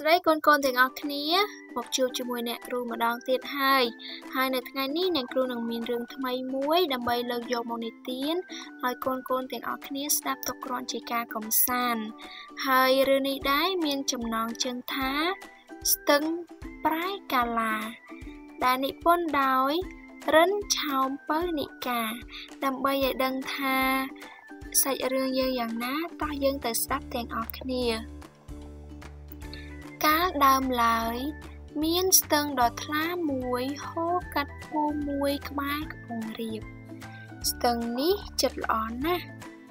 ស្ដីកូនៗទាំងអស់គ្នាមកជួបជាមួយអ្នកគ្រូម្ដងទៀតហើយនៅថ្ងៃនេះអ្នកគ្រូនឹងមានរឿងថ្មីមួយដើម្បីលើកយកមកនិទានឲ្យកូនៗទាំងអស់គ្នាស្ដាប់ទុកគ្រាន់ជាការកម្សាន្តហើយរឿងនេះដែរមានចំណងជើងថាស្ទឹងប្រែកាឡាដែលនិពន្ធដោយរិនឆោមពៅនិកាដើម្បីឲ្យដឹងថាសាច់រឿងយើងយ៉ាងណាតោះយើងទៅស្ដាប់ទាំងអស់គ្នាកាលដើមឡើយមានស្ទឹងដ៏ថ្លាមួយហូរកាត់ភូមិមួយក្បែរកំពង់រាបស្ទឹងនេះចិត្តល្អណាស់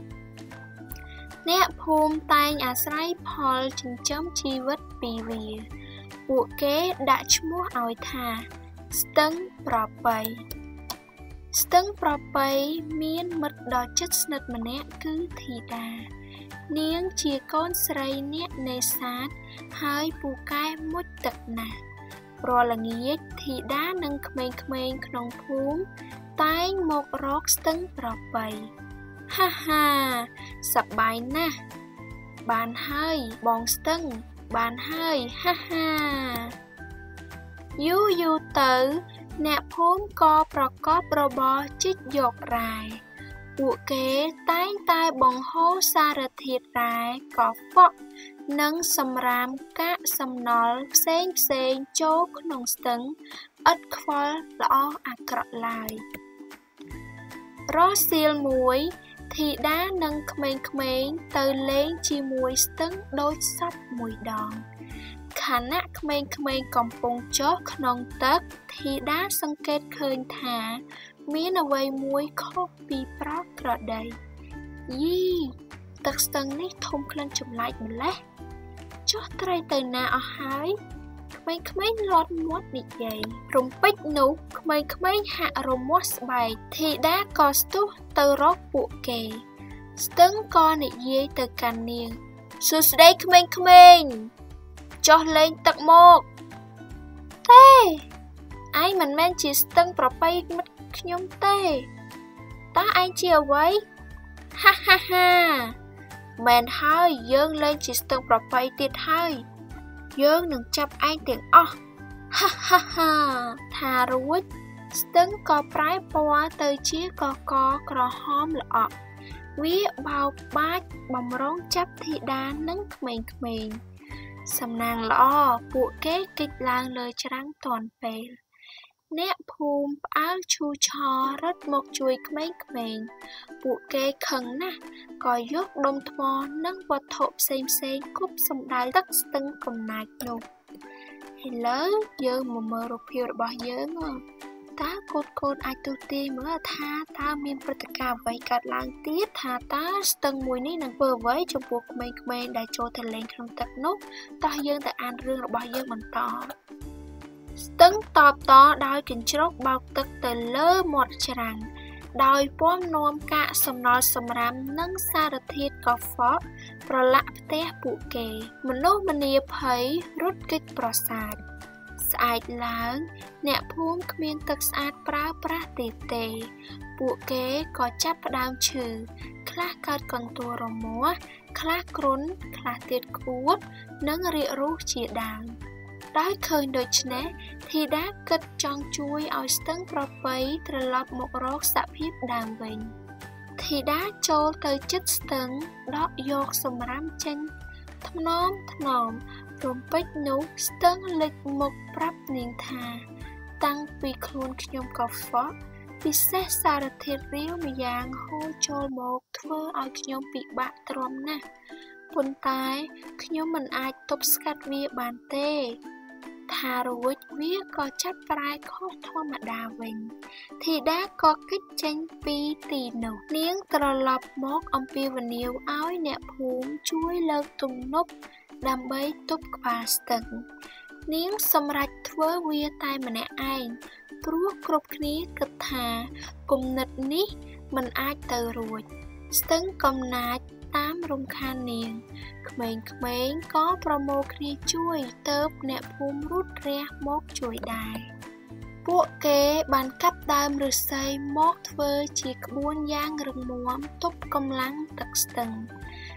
អ្នកភូមិតែងអាស្រ័យផលចិញ្ចឹមជីវិតពីវាពួកគេដាក់ឈ្មោះឲ្យថាស្ទឹងប្រពៃស្ទឹងប្រពៃមានមិត្តដ៏ជិតស្និទ្ធម្នាក់គឺធីតានាងជាកូនស្រីអ្នកនេសាទហើយពូកែមុជទឹកណាស់រាល់ល្ងាចធីតានិងក្មេងៗក្នុងភូមិតែងមករកស្ទឹងប្រពៃហាហាសប្បាយណាស់បានហើយបងស្ទឹងបានហើយហាហាយូរទៅអ្នកភូមិក៏ប្រកបរបរជីកយករ៉ែពួកគេតែងតែបង្ហូរសារធាតុរ៉ែកខ្វក់និងសម្រាមកាកសំណល់ផ្សេងចូលក្នុងស្ទឹងឥតខ្វល់ល្អអាក្រក់ឡើយរសៀលមួយធីតានិងក្មេងៗទៅលេងជាមួយស្ទឹងដូចសពមួយដងខណៈក្មេងៗកំពុងចុះក្នុងទឹកធីតាសង្កេតឃើញថាមានអ្វីមួយខុសពីប្រក្រតីយីទឹកស្ទឹងនេះធំក្លិនចម្លែកម្ល៉េះចុះត្រីទៅណាអស់ហើយក្មេងៗលាត់មាត់និយាយរំពេចនោះក្មេងៗហាក់រមាស់ស្បែកធីតាក៏ស្ទុះទៅរកពួកគេស្ទឹងក៏និយាយទៅកាន់នាងសួស្តីក្មេងៗចុះលេងទឹកមកទេឯងមិនមែនជាស្ទឹងប្រពៃមិត្តខ្ញុំទេតើឯងជាអ្វីហាហាហាមែនហើយយើងលេងជាស្ទឹងប្រពៃទៀតហើយយើងនឹងចាប់ឯងទាំងអស់ហាហាហាថារួចស្ទឹងក៏ប្រែពណ៌ទៅជាកកក្រហមល្អក់វាបោកបាច់បំរុងចាប់ធីតានិងក្មេងៗសំណាងល្អពួកគេគេចឡើងលើច្រាំងទាន់ពេលអ្នកភូមិផ្អើលឈូឆររត់មកជួយក្មេងៗពួកគេខឹងណាស់ក៏យកដុំថ្មនិងវត្ថុផ្សេងគប់សម្ដៅទឹកស្ទឹងកំណាចនោះឥឡូវយើងមកមើលរូបភាពរបស់យើងតើកូនអាចទស្សន៍ទាយមើលថាតើមានព្រឹត្តិការណ៍អ្វីកើតឡើងទៀតថាតើស្ទឹងមួយនេះនឹងធ្វើអ្វីចំពោះក្មេងៗដែលចូលទៅលេងក្នុងទឹកនោះតោះយើងទៅអានរឿងរបស់យើងបន្តស្ទឹងតបតដោយកញ្ជ្រោកបោកទឹកទៅលើមាត់ច្រាំងដោយពំនាំកាកសំណល់សម្រាមនិងសារធាតុកខ្វក់ប្រឡាក់ផ្ទះពួកគេមនុស្សម្នាភ័យរត់គេចប្រសាទស្អែកឡើងអ្នកភូមិគ្មានទឹកស្អាតប្រើប្រាស់ទៀតទេពួកគេក៏ចាប់ផ្ដើមឈឺខ្លះកើតកន្ទួលរមាស់ខ្លះគ្រុនខ្លះទៀតក្អួតនិងរាគរូសជាដើមដោយឃើញដូច្នេះធីតាគិតចង់ជួយឲ្យស្ទឹងប្រពៃត្រឡប់មករកសភាពដើមវិញធីតាចូលទៅជិតស្ទឹងដកយកសម្រាមចេញថ្នមរំពេចនោះស្ទឹងលេចមុខប្រាប់នាងថាតាំងពីខ្លួនខ្ញុំកខ្វក់ពិសេសសារធាតុរាវម្យ៉ាងហូរចូលមកធ្វើឲ្យខ្ញុំពិបាកទ្រាំណាស់ប៉ុន្តែខ្ញុំមិនអាចទប់ស្កាត់វាបានទេថារួចវាក៏ចាប់ប្រែខុសធម្មតាវិញធីតាក៏គេចចេញពីទីនោះនាងត្រឡប់មកអំពាវនាវឲ្យអ្នកភូមិជួយលើកទំនប់ដើម្បីទប់ក្បាលស្ទឹងនាងសម្រេចធ្វើវាតែម្នាក់ឯងព្រោះគ្រប់គ្នាគិតថាគំនិតនេះមិនអាចទៅរួចស្ទឹងកំណាចតាមរំខាននាងក្មេងៗក៏ប្រមូលគ្នាជួយទៅអ្នកភូមិរត់រះមកជួយដែរពួកគេបានកាប់ដើមឫស្សីមកធ្វើជាក្បួនយ៉ាងរឹងមាំទប់កម្លាំងទឹកស្ទឹង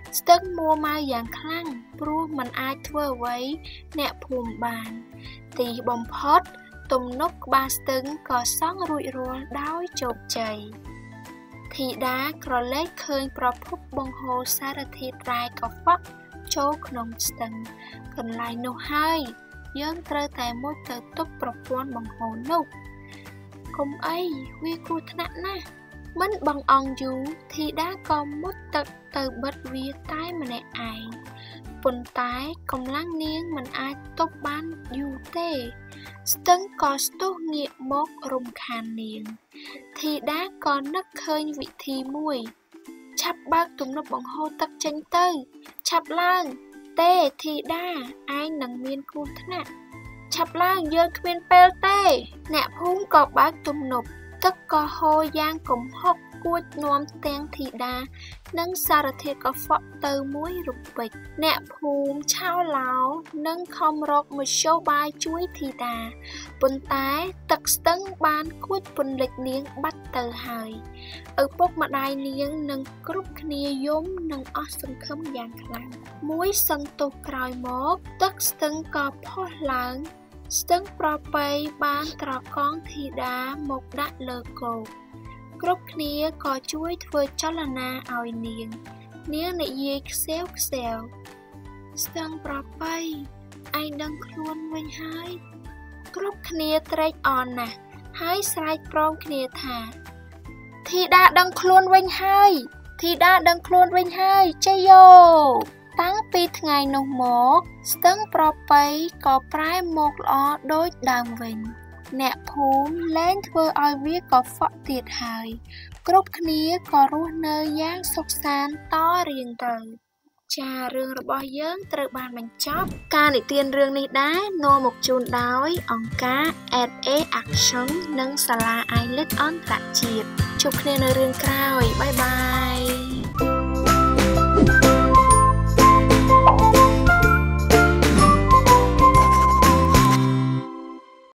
ស្ទឹងមួម៉ៅយ៉ាងខ្លាំងព្រោះមិនអាចធ្វើអ្វីអ្នកភូមិបានទីបំផុតទំនប់ក្បាលស្ទឹងក៏សង់រួចរាល់ដោយជោគជ័យធីតាក្រឡេកឃើញប្រភពបង្ហូរសារធាតុរ៉ែកខ្វក់ចូលក្នុងស្ទឹងកន្លែងនោះហើយយើងត្រូវតែមុជទៅទប់ប្រព័ន្ធបង្ហូរនោះកុំអីវាគ្រោះថ្នាក់ណាស់មិនបងអង្គយូរធីតាក៏មុជទឹកទៅបិទវាតែម្នាក់ឯងប៉ុន្តែកម្លាំងនាងមិនអាចទប់បានយូរទេស្ទឹងក៏ស្ទុះងាកមករំខាននាងធីតាក៏នឹកឃើញវិធីមួយឆាប់បើកទំនប់បង្ហូរទឹកចេញទៅឆាប់ឡើងទេធីតាឯងនឹងមានគ្រោះថ្នាក់ឆាប់ឡើងយើងគ្មានពេលទេអ្នកភូមិក៏បើកទំនប់ទឹកក៏ហូរយ៉ាងគំហុកគួចនាំទាំងធីតានិងសារធាតុកខ្វក់ទៅមួយរំពេចអ្នកភូមិឆោឡោនិងខំរកមធ្យោបាយជួយធីតាប៉ុន្តែទឹកស្ទឹងបានគួចពន្លិចនាងបាត់ទៅហើយឪពុកម្ដាយនាងនិងគ្រប់គ្នាយំនិងអស់សង្ឃឹមយ៉ាងខ្លាំងមួយសន្ទុះក្រោយមកទឹកស្ទឹងក៏ផុសឡើងស្ទឹងប្រពៃបានត្រកងធីតាមកដាក់លើគោកគ្រប់គ្នាក៏ជួយធ្វើចលនាឲ្យនាងនិយាយខ្សែវខ្សែវស្ទឹងប្រពៃឯងដឹងខ្លួនវិញហើយគ្រប់គ្នាត្រេកអរណាស់ហើយស្រែកព្រមគ្នាថាធីតាដឹងខ្លួនវិញហើយធីតាដឹងខ្លួនវិញហើយជ័យយោតាំងពីថ្ងៃនោះមកស្ទឹងប្រពៃក៏ប្រែមកល្អដូចដើមវិញអ្នកភូមិលែងធ្វើឲ្យវាកខ្វក់ទៀតហើយគ្រប់គ្នាក៏រស់នៅយ៉ាងសុខសាន្តតរៀងទៅចារឿងរបស់យើងត្រូវបានបញ្ចប់ការនិទានរឿងនេះដែរនាំមកជូនដោយអង្គការ SA Action និងសាលា IELTS អន្តរជាតិជួបគ្នានៅរឿងក្រោយបាយបាយ